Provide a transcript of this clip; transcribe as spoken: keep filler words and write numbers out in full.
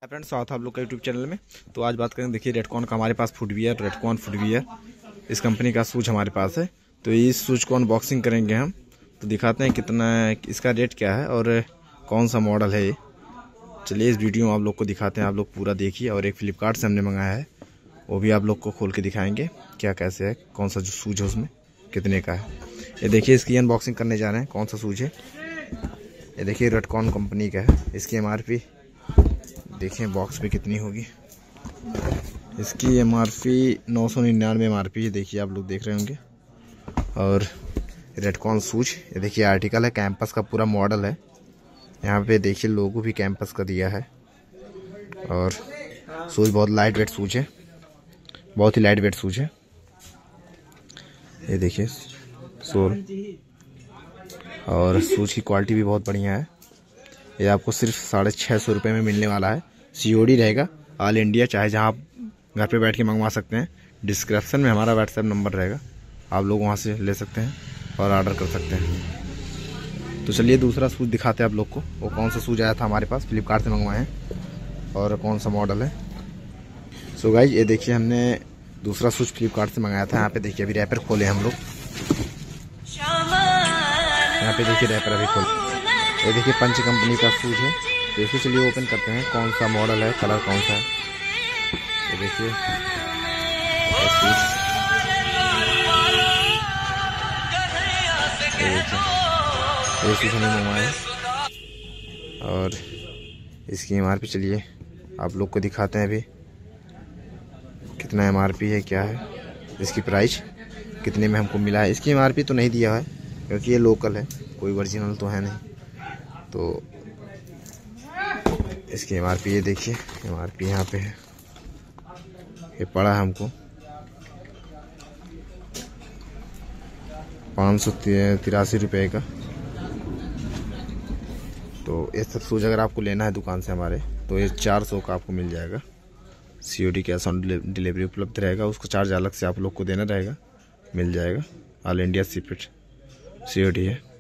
Friends, स्वागत है आप लोग का यूट्यूब चैनल में। तो आज बात करें, देखिए रेडकॉन का हमारे पास फुटवियर, रेडकॉन फुटवियर इस कंपनी का शूज हमारे पास है। तो इस शूज को अनबॉक्सिंग करेंगे हम, तो दिखाते हैं कितना इसका रेट क्या है और कौन सा मॉडल है ये। चलिए इस वीडियो में आप लोग को दिखाते हैं, आप लोग पूरा देखिए। और एक फ्लिपकार्ट से हमने मंगाया है, वो भी आप लोग को खोल के दिखाएंगे क्या कैसे है, कौन सा जो शूज है उसमें कितने का है। ये देखिए इसकी अनबॉक्सिंग करने जा रहे हैं, कौन सा शूज है। ये देखिए रेडकॉन कंपनी का है। इसकी एम आर पी देखिए बॉक्स पे कितनी होगी। इसकी एम आर पी नौ सौ निन्यानवे एम आर पी है, देखिए आप लोग देख रहे होंगे। और रेडकॉन शूज, ये देखिए आर्टिकल है, कैंपस का पूरा मॉडल है। यहाँ पे देखिए लोगो भी कैंपस का दिया है। और शूज बहुत लाइट वेट शूज है, बहुत ही लाइट वेट शूज है। ये देखिए सोल, और शूज की क्वालिटी भी बहुत बढ़िया है। ये आपको सिर्फ साढ़े छः सौ रुपये में मिलने वाला है। सीओडी रहेगा ऑल इंडिया, चाहे जहाँ आप घर पे बैठ के मंगवा सकते हैं। डिस्क्रिप्शन में हमारा व्हाट्सएप नंबर रहेगा, आप लोग वहाँ से ले सकते हैं और ऑर्डर कर सकते हैं। तो चलिए दूसरा शूज़ दिखाते हैं आप लोग को, वो कौन सा शूज़ आया था हमारे पास, फ्लिपकार्ट से मंगवाए हैं और कौन सा मॉडल है। सो गाइस ये देखिए हमने दूसरा शूज़ फ्लिपकार्ट से मंगाया था। यहाँ पे देखिए अभी रैपर खोले हम लोग, यहाँ पे देखिए रैपर अभी खोले। ये देखिए पंच कंपनी का शूज है। तो इसे चलिए ओपन करते हैं, कौन सा मॉडल है, कलर कौन सा है। ये देखिए शूज, ये शूज हमें मंगवाया है। और इसकी एम आर पी चलिए आप लोग को दिखाते हैं अभी कितना एम आर पी है, क्या है इसकी प्राइस, कितने में हमको मिला है। इसकी एम आर पी तो नहीं दिया है क्योंकि ये लोकल है, कोई ओरिजिनल तो है नहीं। तो इसकी एम आर पी ये देखिए, एम आर पी यहाँ पे है, ये पड़ा है हमको पाँच सौ तिरासी रुपये का। तो ये सब शूज अगर आपको लेना है दुकान से हमारे, तो ये चार सौ का आपको मिल जाएगा। सीओडी कैश ऑन डिलीवरी उपलब्ध रहेगा, उसका चार्ज अलग से आप लोग को देना रहेगा, मिल जाएगा। ऑल इंडिया शिपिंग सीओडी है।